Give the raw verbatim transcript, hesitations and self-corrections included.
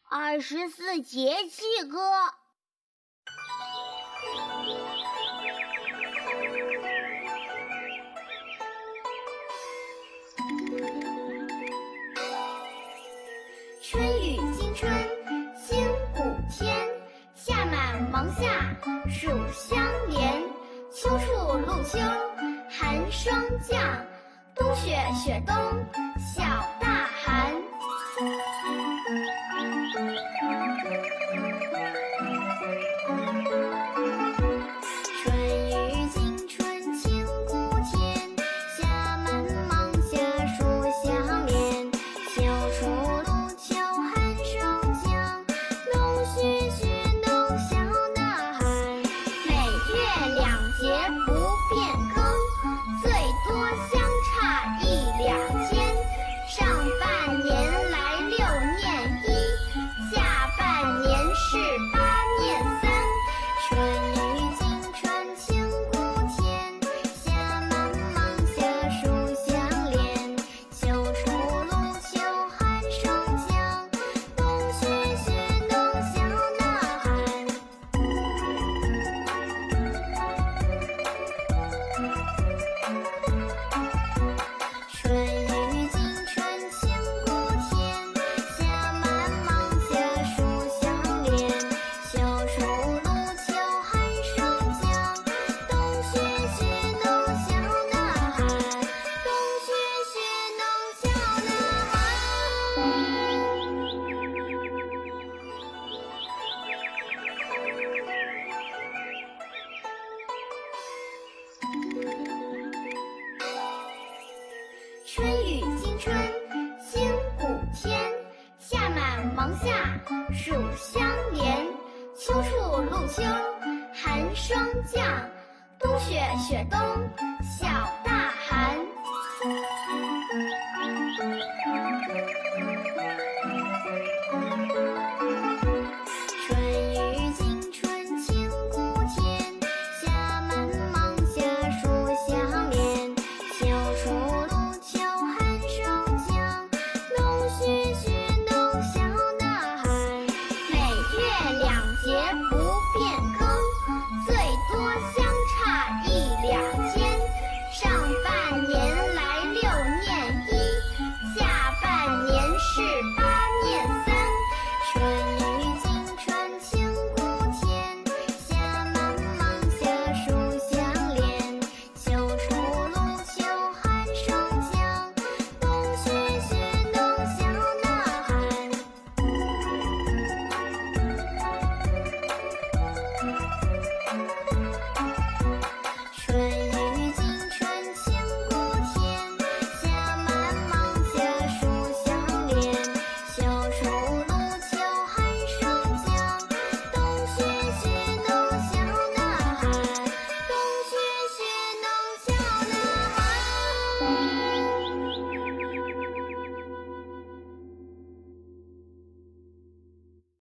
二十四节气歌。 春雨惊春清谷天，夏满芒夏暑相连。秋处露秋寒霜降，冬雪雪冬小大寒。春雨惊春清谷天，夏满芒夏暑相连。秋处露秋寒霜降，冬雪雪冬小大寒。每月两节不变更，最多相差一两天。上半年来六念一，下半年是八念三。春雨惊春清谷天，夏满芒夏暑相连。秋处露秋寒霜降，冬雪雪冬小大寒。春雨惊春清谷天，夏满芒夏暑相连。秋处露秋寒霜降，冬雪雪冬小大寒。冬雪雪冬小大寒。春雨惊春清谷天，夏满芒夏暑相连。秋处露秋寒霜降，冬雪雪冬小大寒。春雨惊春清谷天，夏满芒夏暑相连。秋处露秋寒霜降，冬雪雪冬小大寒。每月两节不变更，最多相差一两天。上半年来六念一，下半年是八念三。春雨惊春清谷天，夏满芒夏暑相连。秋处露秋寒霜降，冬雪雪冬小大寒。春